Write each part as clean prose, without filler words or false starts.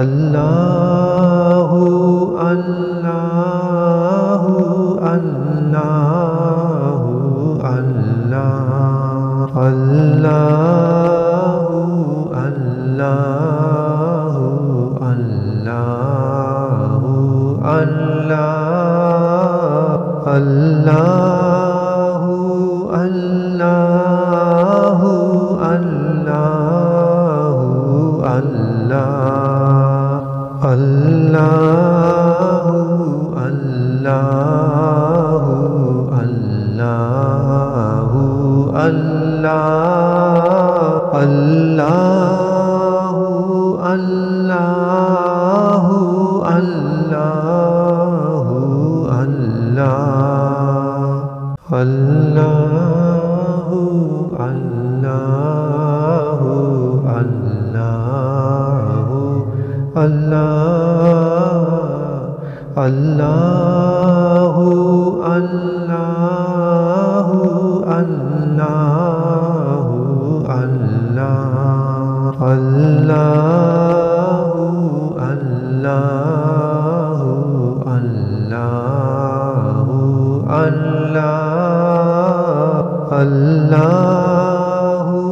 अल्लाहु अल्लाहु अल्लाहु अल्लाह अल्लाहु अल्लाहु अल्लाहु अल्लाह अल्लाहु अल्लाहु अल्लाहु अल्लाह अल्लाहु अल्लाहु अल्लाहु अल्लाह अल्लाहु अल्लाहु अल्लाहु अल्लाह अल्लाहु अल्लाहु अल्लाहु अल्लाह अल्लाहु अल्लाहु अल्लाहु अल्लाह अल्लाहु अल्लाहु अल्लाहु अल्लाह अल्लाहु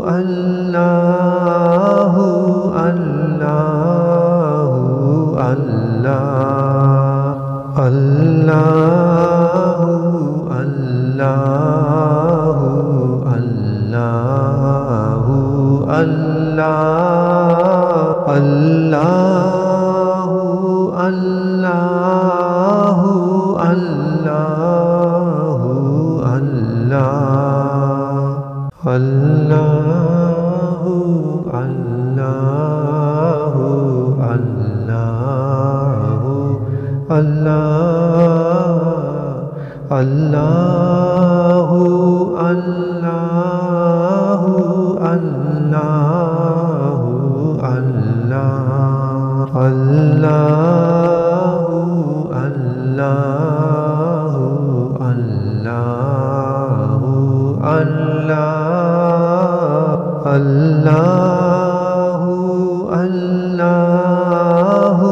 अल्लाहु अल्लाहु अल्लाह अल्लाहु अल्लाहु अल्लाहु अल्लाह अल्लाहु अल्लाहु अल्लाहु अल्लाह अल्लाहु अल्लाहु अल्लाहु अल्लाह अल्लाहु अल्लाहु अल्लाहु अल्लाह अल्लाहु अल्लाहु अल्लाहु अल्लाह अल्लाहु अल्लाहु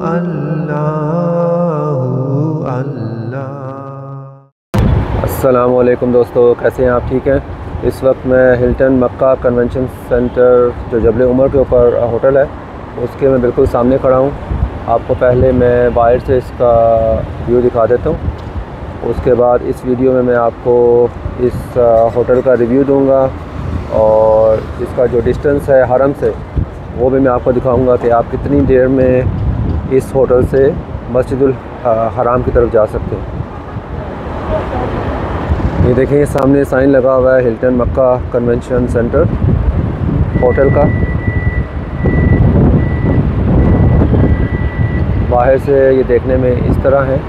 अल्लाहु अल्लाह। अस्सलामु अलैकुम दोस्तों, कैसे हैं आप? ठीक हैं। इस वक्त मैं हिल्टन मक्का कन्वेंशन सेंटर जो जबल उमर के ऊपर होटल है उसके मैं बिल्कुल सामने खड़ा हूँ। आपको पहले मैं बाहर से इसका व्यू दिखा देता हूँ, उसके बाद इस वीडियो में मैं आपको इस होटल का रिव्यू दूंगा और इसका जो डिस्टेंस है हरम से वो भी मैं आपको दिखाऊंगा कि आप कितनी देर में इस होटल से मस्जिदुल हराम की तरफ जा सकते हैं। ये देखें, ये सामने साइन लगा हुआ है Hilton Makkah convention centre hotel का। बाहर से ये देखने में इस तरह है।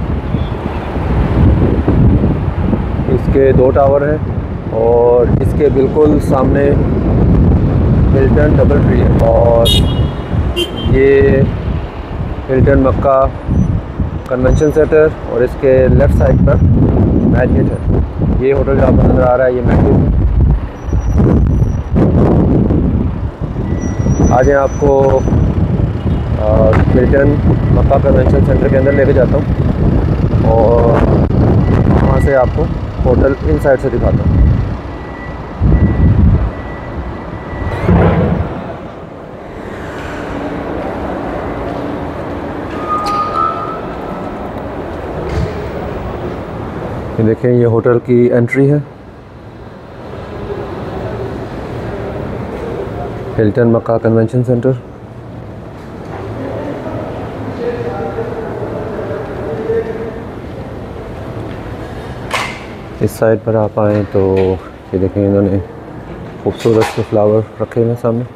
इसके 2 टावर हैं और इसके बिल्कुल सामने हिल्टन डबल ट्री है और ये हिल्टन मक्का कन्वेंशन सेंटर और इसके लेफ़्ट साइड पर मैरियट है। ये होटल जो आपको नज़र आ रहा है ये मैरियट है। आज मैं आपको हिल्टन मक्का कन्वेंशन सेंटर के अंदर लेके जाता हूँ और वहाँ से आपको होटल इनसाइड से दिखाता हूँ। ये देखें, ये होटल की एंट्री है। Hilton Makkah convention centre. इस साइड पर आप आएँ तो ये देखें, इन्होंने खूबसूरत से फ्लावर रखे हुए सामने।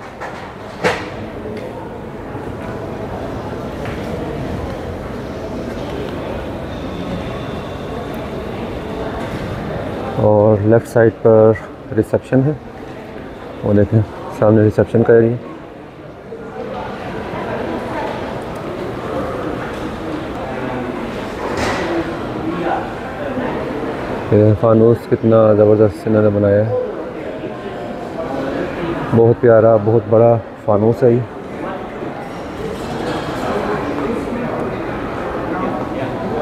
और लेफ़्ट साइड पर रिसेप्शन है, वो देखें सामने रिसेप्शन का एरिया। फानूस कितना ज़बरदस्त इन्होंने बनाया है, बहुत प्यारा बहुत बड़ा फानूस है ये।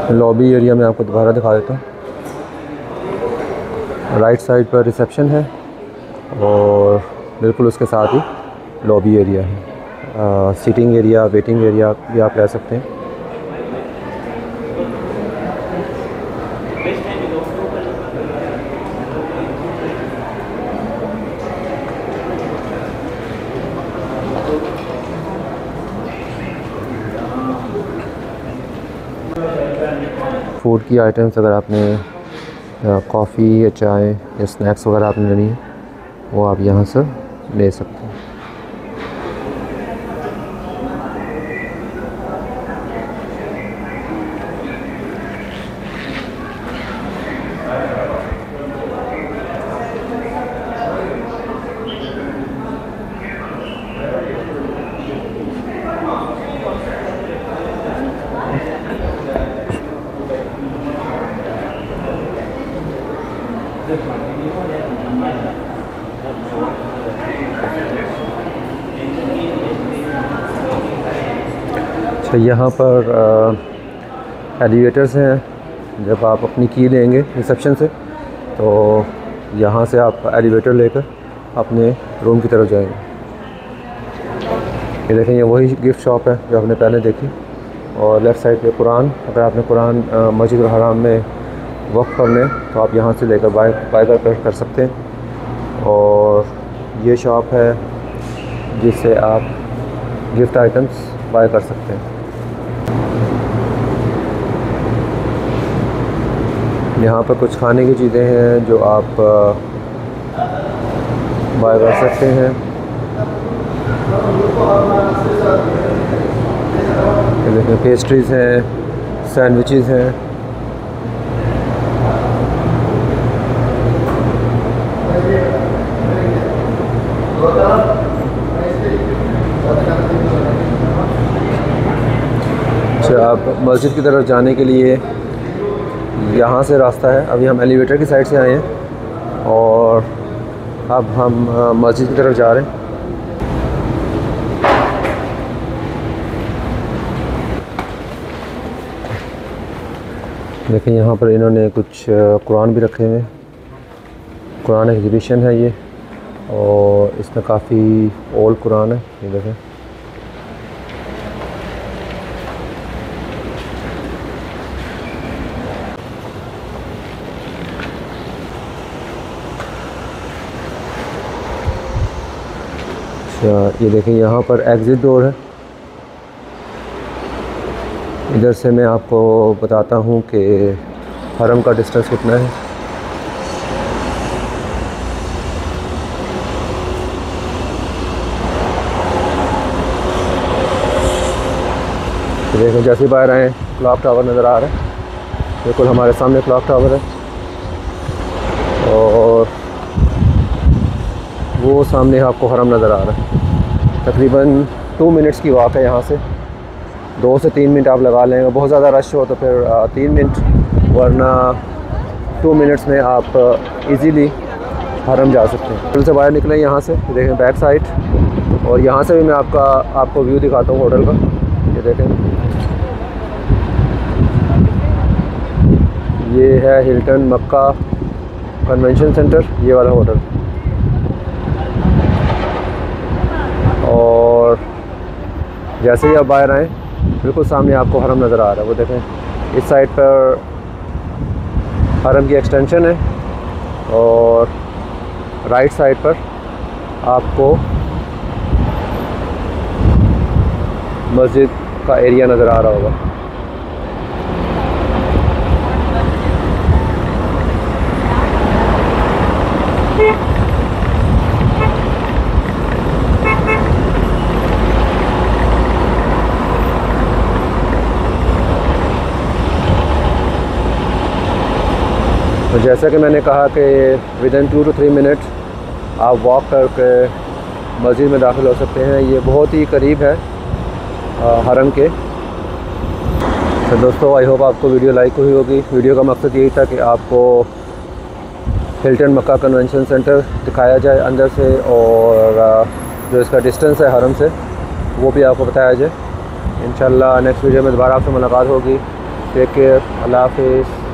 लॉबी एरिया में आपको दोबारा दिखा देता हूँ। राइट साइड पर रिसेप्शन है और बिल्कुल उसके साथ ही लॉबी एरिया है। सीटिंग एरिया, वेटिंग एरिया भी आप ले सकते हैं। फूड की आइटम्स अगर आपने कॉफ़ी या चाय या स्नैक्स वगैरह आपने लेनी है वो आप यहाँ से ले सकते हैं। अच्छा, यहाँ पर एलिवेटर्स हैं। जब आप अपनी की लेंगे रिसेप्शन से तो यहाँ से आप एलिवेटर लेकर अपने रूम की तरफ जाएंगे। ये देखें, ये वही गिफ्ट शॉप है जो आपने पहले देखी। और लेफ़्ट साइड पे कुरान, अगर आपने कुरान मस्जिद हराम में वक़्फ़ करने तो आप यहाँ से लेकर बाय कर सकते हैं। और ये शॉप है जिससे आप गिफ्ट आइटम्स बाय कर सकते हैं। यहाँ पर कुछ खाने की चीज़ें हैं जो आप बाय कर सकते हैं। देखें, पेस्ट्रीज़ हैं, सैंडविचेज़ हैं। अच्छा, आप मस्जिद की तरफ जाने के लिए यहाँ से रास्ता है। अभी हम एलिवेटर की साइड से आए हैं और अब हम मस्जिद की तरफ जा रहे हैं। देखें, यहाँ पर इन्होंने कुछ कुरान भी रखे हुए हैं। कुरान एग्जीबिशन है ये और इसमें काफ़ी ओल्ड कुरान है। ये देखें, ये देखें, यहाँ पर एग्ज़िट डोर है। इधर से मैं आपको बताता हूँ कि हरम का डिस्टेंस कितना है। देखें, जैसे ही बाहर आए क्लॉक टावर नज़र आ रहा है। बिल्कुल हमारे सामने क्लॉक टावर है और वो सामने आपको हरम नज़र आ रहा है। तकरीबन 2 मिनट्स की वॉक है यहाँ से। 2 से 3 मिनट आप लगा लेंगे। बहुत ज़्यादा रश हो तो फिर 3 मिनट, वरना 2 मिनट्स में आप इजीली हरम जा सकते हैं। होटल से बाहर निकले यहाँ से, देखें बैक साइड। और यहाँ से भी मैं आपको व्यू दिखाता हूँ होटल का। ये देखें, ये है हिल्टन मक्का कन्वेंशन सेंटर, ये वाला होटल। और जैसे ही आप बाहर आएँ बिल्कुल सामने आपको हरम नज़र आ रहा है। वो देखें, इस साइड पर हरम की एक्सटेंशन है और राइट साइड पर आपको मस्जिद का एरिया नज़र आ रहा होगा। तो जैसा कि मैंने कहा कि विदिन 2 to 3 मिनट आप वॉक करके मस्जिद में दाखिल हो सकते हैं। ये बहुत ही करीब है हरम के। तो दोस्तों, आई होप आपको वीडियो लाइक हुई होगी। वीडियो का मकसद यही था कि आपको हिल्टन मक्का कन्वेंशन सेंटर दिखाया जाए अंदर से, और जो इसका डिस्टेंस है हरम से वो भी आपको बताया जाए। इंशाल्लाह नेक्स्ट वीडियो में दोबारा आपसे मुलाकात होगी। टेक केयर, अल्लाह हाफिज़।